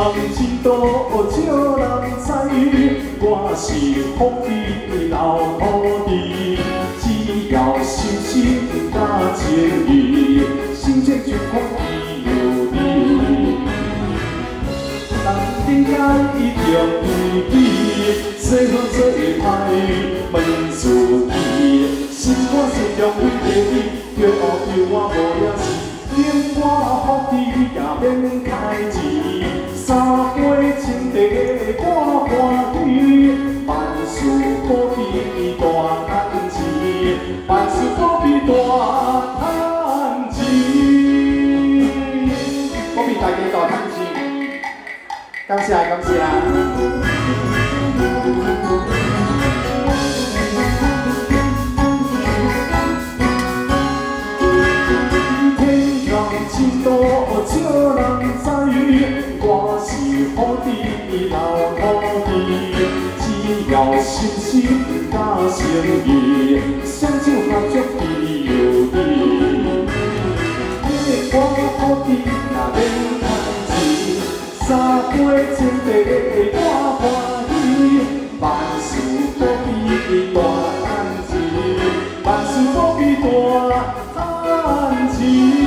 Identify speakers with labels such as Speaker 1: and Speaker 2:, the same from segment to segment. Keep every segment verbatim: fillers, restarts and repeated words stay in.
Speaker 1: 真多少人知，我是福地老土地。只要心心甲情义，心情就看伊有你。人顶间一定依依，做好做歹问自己。心肝心中为着你，叫后叫我无影事。 令我福地也免开钱，三杯清茶我欢喜，万事保庇大赚钱，万事保庇大赚钱，保庇大家大赚钱，感谢感谢。 真多少人知，我是福地老土地。只要心心甲诚意，双手合作伊有你。我福地若免趁钱，三杯清茶我欢喜。万事保庇大赚钱，万事保庇大赚钱。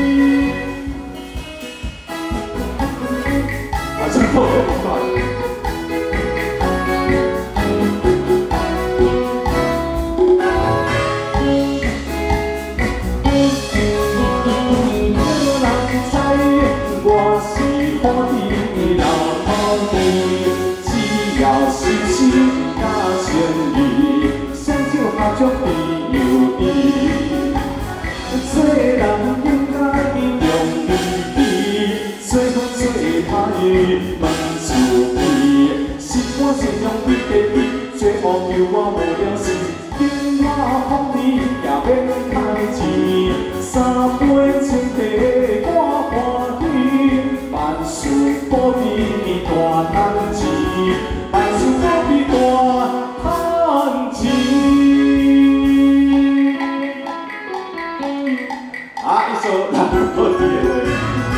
Speaker 1: 我是福地老土地，只要心心甲诚意，双手合作伊有你。做人应该用义气，做好做歹问自己。心肝心中为着你，做乌求我无了事。今我福地也免开钱，三杯清茶我欢喜。 万事保庇大赚钱，万事保庇大赚钱。啊，一首老土地的歌，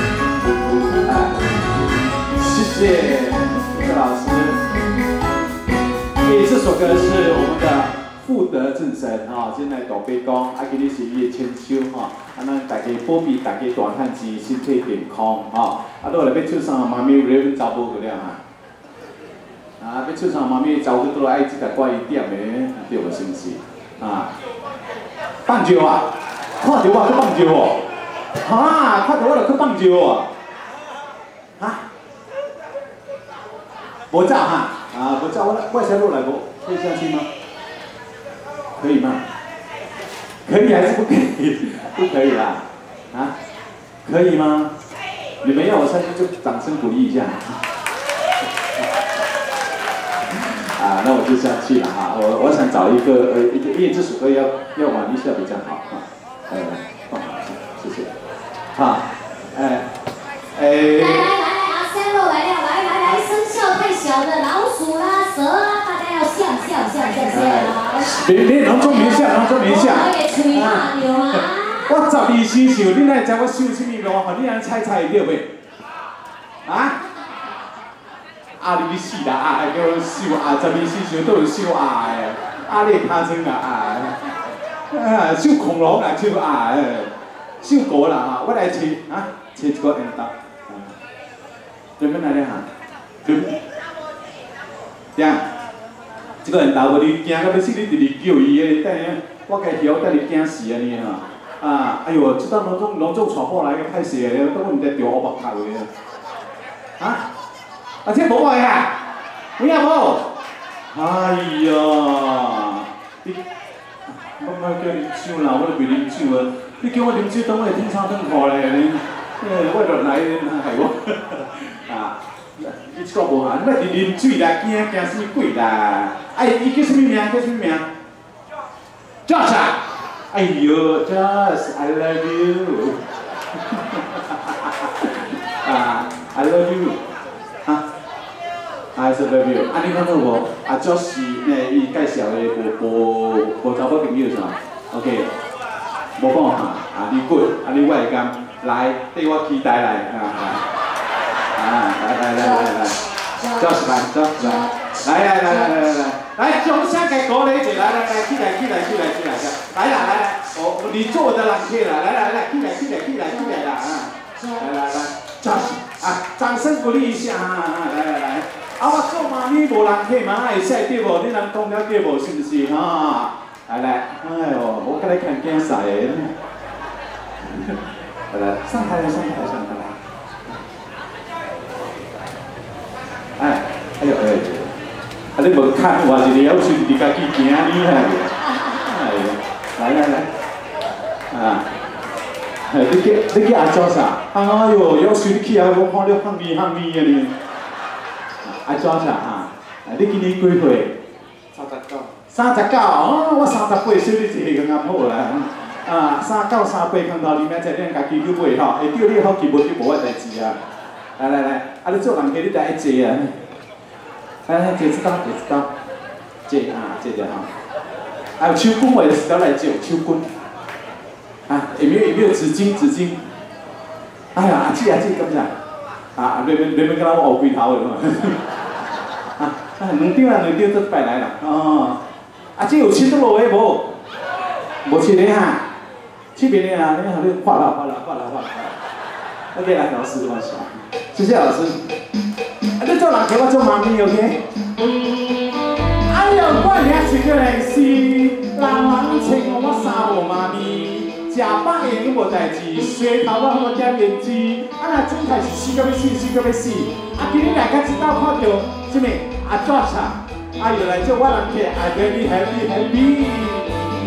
Speaker 1: 谢谢这个老师。诶，这首歌是我们的富德正神啊，今来大悲讲，啊，今日是伊的千秋哈，啊，咱大家保庇大家大赚钱，身体健康哈。 啊，落来要唱啥？妈咪有咧查甫个了哈。啊，要唱啥？妈咪查甫倒来爱即个歌伊点的，对无？是毋是？啊，放招啊！看到我去放招哦！哈，看到我就去放招哦！哈，无走哈？啊，无走，我我先落来不？可以下去吗？可以吗？可以还是不可以？不可以啦！啊，可以吗？ 你们要我下去就掌声鼓励一下。啊，那我就下去了哈。我我想找一个呃一个，因为这首歌要要玩一下比较好哈。呃，放好一下，谢谢。好，哎哎。来来来来，阿三洛来了，来来来，声效太小的老鼠啦、蛇啦，大家要笑笑笑笑笑啦。别别，拢做名笑，拢做名笑。我嘅吹下牛啊！ 我十二生肖，你哪会知我绣什么路？吼，你安猜猜会对袂？啊？啊你去死啦！啊，叫我绣啊，十二生肖都有绣啊的，啊你尻川啊啊，啊绣恐龙啦，绣啊的，绣狗啦哈，我来找啊，找一个缘投，准备来咧哈，准备，这样，这个缘投无你惊到要死，你直直叫伊的，等下我家晓等你惊死安尼哈。 啊！哎呦，这当拢总拢总传过来个歹势个，都毋知着乌目头个。啊？啊，这无爱啊？有影无？哎呀！你，我莫叫啉酒啦，我都袂啉酒啊。你叫我啉酒，等我会天差天错咧。你，呃，我落来害我。啊！你这个无啊，你莫是啉水啦，惊惊死鬼啦！哎，伊叫什么名？叫什么名 ？Josh 啊！ 哎呦 ，Just I love you 啊 ，I love you 啊 ，I love you。啊，你看到无？啊 ，Josh 呢，伊介绍的无无无查某朋友是嘛 ？OK， 无讲哈，啊，你 good， 啊，你我会讲来，对我期待来啊啊。 啊！来来来来来 ，Josh 来 ，Josh 来，来来来来来来来，来掌声给鼓励一下，来来来，起来起来起来起来，来啦来来，我你做我的人客啦，来来来，起来起来起来起来啦啊！来来来 ，Josh 啊，掌声鼓励一下啊！来来来，啊我做妈咪无人客嘛，会使对无？你人讲了对无？是不是哈？来来，哎呦，我跟你看见晒的。 来来，上台来，上台来，上台来。哎，哎呦哎，啊你无看我一个要求你家己行厉害的。哎，来来来，啊，哎你叫你叫阿做啥？哎呦，要求你去啊，我看你喊咪喊咪的呢。阿做啥哈？你今年几岁？三十九。三十九，哦，我三十八岁，你一个刚好啦。 啊，三九三八空头里面在恁家己去买吼，会叫你好，基本就无我代志啊。来来来，啊你做人家你得爱坐啊。来来，坐一道，坐一道，坐啊，坐着吼。还有手巾，我就时头来借手巾。啊，有没有有没有纸巾？纸巾。哎呀，阿姊阿姊，感谢。啊，你你你们跟我学龟头的嘛？啊，啊，两张啊，两张都摆来啦。哦，阿姊有亲得落的无？无亲的哈。 这边的啊，你看你画了画了画了画了。OK 来，老师放下，谢谢老师。啊，你做人客，我做妈咪 ，OK？ 哎呦，我俩是个来是，人人称我三无妈咪，食饱闲你无代志，洗头我好点胭脂，啊那整体是死到要死，死到要死。啊，今日大家知道看到什么？啊 Josh 啊，啊又来做我人客 ，I very happy happy。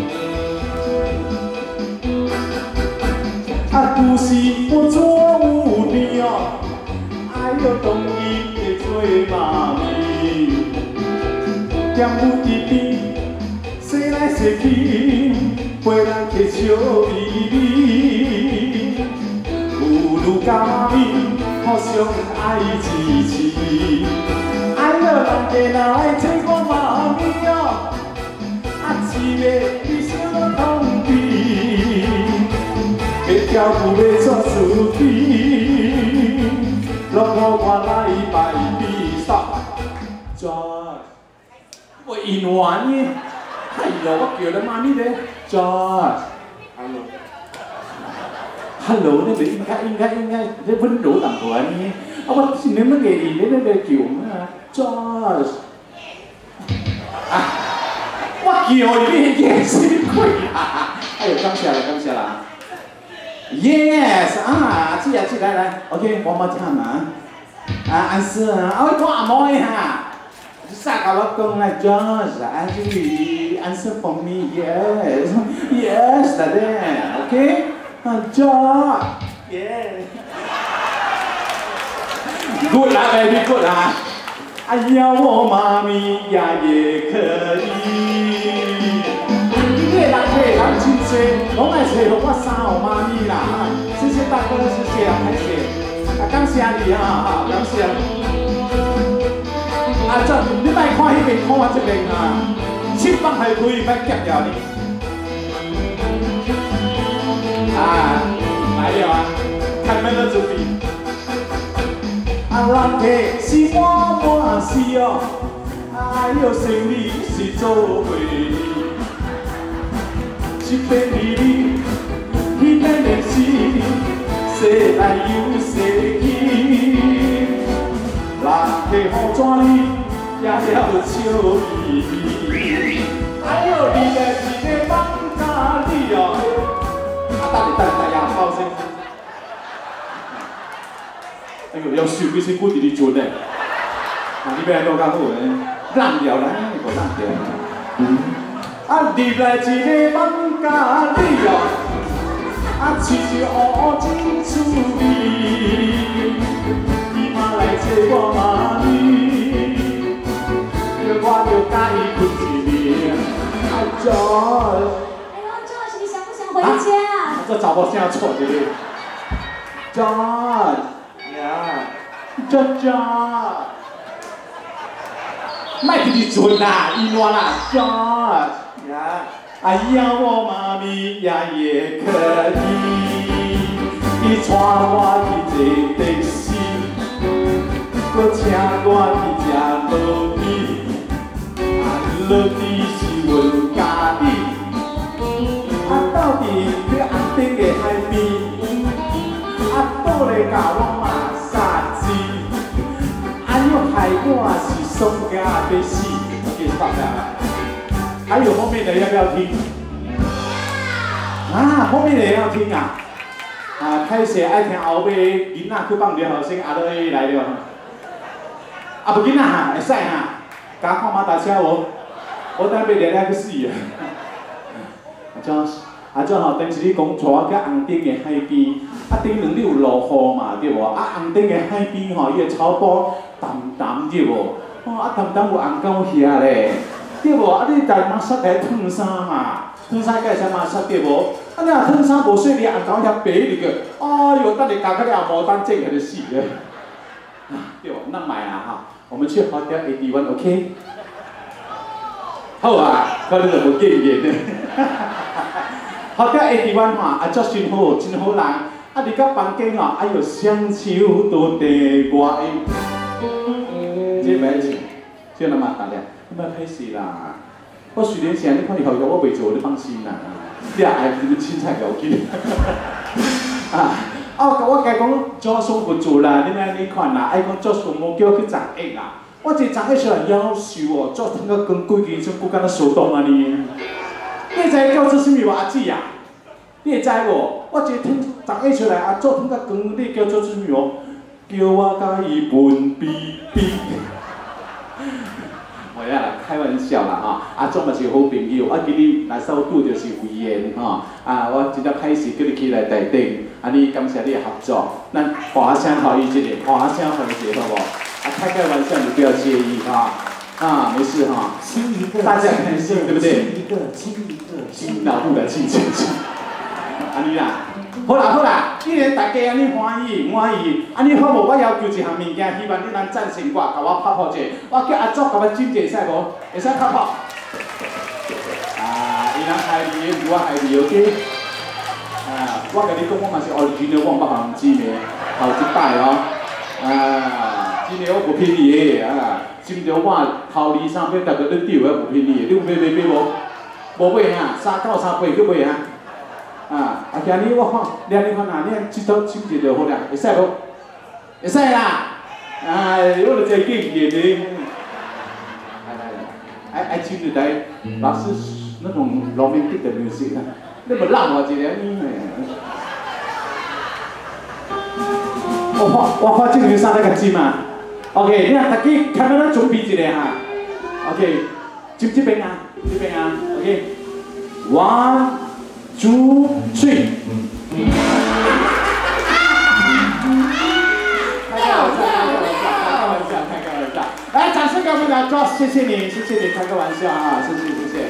Speaker 1: 啊，故事我做有年哦，哎呦，当伊会做妈咪，踮有伫边，洗来洗去，陪人客笑眯眯，有愈加妈咪，互相爱支持。哎呦，人家若来找我妈咪哦，啊，一个比小通比。 要照顾要做事体，落雨我来拜比萨。Josh， 我演完呢，哎呦，我叫你妈咪咧 ，Josh。Hello。Hello， 你咪應該應該應該，你溫柔淡薄呢？啊，我是你乜嘢你你你叫咩 ？Josh。啊，我叫你嘅死鬼啊！哎呦，感謝啦，感謝啦。 Yes 啊，记啊记来来 ，OK，one more time 啊，啊安师啊，我講阿妹哈，你啥甲我講啦 ，Josh， Angie answer for me yes yes 大爹 ，OK， 啊 Josh，yeah，good 啦 ，baby good 啦，哎呀我媽咪呀也可以。 你人客人真多，拢来找我三号媽咪啦！哈，謝謝大哥，謝謝啊，謝謝，啊感謝你啊，哈，感謝。啊，這你莫看迄邊，看我這邊啊，七百係可以莫夾掉你。啊，來了啊，開門了準備。啊，人客是滿滿是哦，哎呦，生理是做伙哩。 一邊離離，彼邊的是，說來又說去，人客好怎哩，也了笑意。哎呦，你來一個放假哩哦！啊，等你等等呀，包先。哎呦，要笑幾時估住你做呢？啊，你邊個較好呢？爛掉啦，你個爛掉。 啊，入來一個放假哩哦，啊，飼隻烏真趣味，伊嘛來找我媽咪，叫我着甲伊困一暝。啊 ，Josh，
Speaker 2: 哎呦 ，Josh， 你想不想回家？
Speaker 1: 啊，這查某聲錯着咧 ，Josh， 呀 ，Josh， 莫去你船啦，伊爛啦 ，Josh。 呀，哎呀，我媽咪呀也可以，伊帶我去坐的士， 家被戏给放下来。还有后面的要不要听？啊，后面的也要听啊！啊，开始爱听后尾囡仔去放了后生阿都来了。啊，不紧啦哈，会使哈，甲看马达车无？我等下要来来去死啊！啊，怎啊怎吼？当时你讲带我去红顶的海边，啊顶两日有落雨嘛，对无？啊红顶的海边吼，伊个草坡淡淡对无？哦，啊淡淡有红狗遐咧，对无？啊你家嘛晒来烫衫嘛，烫衫介啥嘛晒对无？啊你若烫衫无细哩，红狗遐白哩个，哎哟，等你夹起来无单整起就死了。啊，对无？那买啊哈，我们去 Hotel eighty-one，OK？ 好啊，可能就无经验咧。Hotel eighty-one 哈，啊，足真好，真好人。啊，入到房间哦，哎哟，双手都地外的。这袂唱，这那么大咧，你莫歹势啦。我虽然是安尼看你后头，我袂做，你放心啦。你也爱你们凊彩要紧。啊，啊，我甲讲做上不做啦，你安尼看啦，爱讲做上无叫去十亿啦。我这十亿出来夭寿哦，做通个跟几件像骨干咧手动安尼。你会知叫做啥物无阿姊啊？你会知无？我一听十亿出来啊，做通个光，你叫做啥物哦？叫我甲伊分比比。袂啊啦，开玩笑啦吼，啊，总嘛是好朋友。啊，今日来首拄着是慧妍吼，啊，我真正歹势叫你起来台顶，啊，你感谢你的合作，咱大声互伊一个，大声互伊一个，好无？啊，开开玩笑，你不要介意哈。啊，没事哈。亲一个，大家开心，对不对？亲一个，亲一个，亲老母来亲亲亲。安尼啦，好啦好啦，既然大家安尼欢喜欢喜，安尼好无？我要求一项物件，希望你咱赞成我，甲我拍拍者。我叫阿祖甲我จิ้者，会使无？会使拍拍。啊，伊人害你，唔我害你 ，OK？ 啊，我甲你讲，我嘛是 original， 我毋捌项知名，头一摆哦。啊，真个我不骗你的啊！心着我头二三百，逐个你丢个不骗你的，你有买买买无？无买啊，三九三八去买啊！啊，啊，今日我看，你安尼看啊，你即套心情就好啦，会使无？会使啦！哎，我就真经验的。来来来，爱爱听就来，老师那种 romantic 的 music 啊，你无让我一个呢？我发我发这个衫那个针嘛 ，OK， 你看大家看到咱准备一下哈 ，OK， 针这边啊，这边啊 ，OK，one two three。开个玩笑，开个玩笑，开个玩笑，开个玩笑，来，掌声给我们的 Josh， 谢谢你，谢谢你，开个玩笑啊，谢谢谢谢。